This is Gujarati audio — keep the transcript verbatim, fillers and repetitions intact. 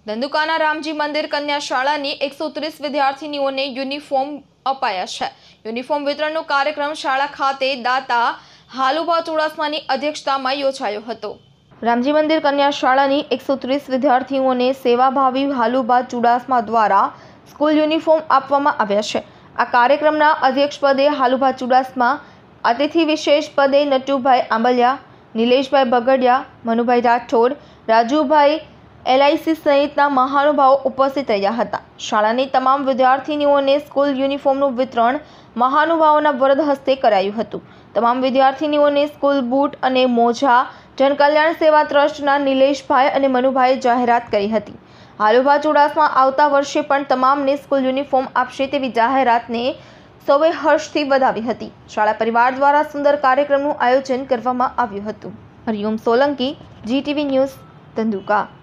ધંધુકાના રામજી મંદિર કન્યા શાળાની એકસો ત્રીસ વિદ્યાર્થીનીઓને યુનિફોર્મ અપાયા છે। યુનિફોર્મ વિતરણનો કાર્યક્રમ શાળા ખાતે દાતા હાલુભા ચુડાસમાની અધ્યક્ષતામાં યોજાયો હતો। રામજી મંદિર કન્યા શાળાની એકસો ત્રીસ વિદ્યાર્થીઓને સેવાભાવી હાલુભા ચુડાસમા દ્વારા સ્કૂલ યુનિફોર્મ આપવામાં આવ્યા છે। આ કાર્યક્રમના અધ્યક્ષ પદે હાલુભા ચુડાસમા, અતિથિ વિશેષ પદે નટુભાઈ આંબલિયા, નિલેશભાઈ બગડિયા, મનુભાઈ રાઠોડ, રાજુભાઈ એલઆઈસી સહિતના મહાનુભાવો ઉપસ્થિત રહ્યા હતા। શાળાની તમામ વિદ્યાર્થીનીઓને સ્કૂલ યુનિફોર્મનું વિતરણ મહાનુભાવોના વરદ હસ્તે કરાયું હતું। તમામ વિદ્યાર્થીનીઓને સ્કૂલ બૂટ અને મોજા જનકલ્યાણ સેવા ટ્રસ્ટના નિલેશભાઈ અને મનુભાઈએ જાહેરાત કરી હતી। હાલુભા ચુડાસમા આવતા વર્ષે પણ તમામને સ્કૂલ યુનિફોર્મ આપશે તેવી જાહેરાતને સૌએ હર્ષથી વધાવી હતી। શાળા પરિવાર દ્વારા સુંદર કાર્યક્રમનું આયોજન કરવામાં આવ્યું હતું। Hariom Solanki, GTV news, Dhandhuka.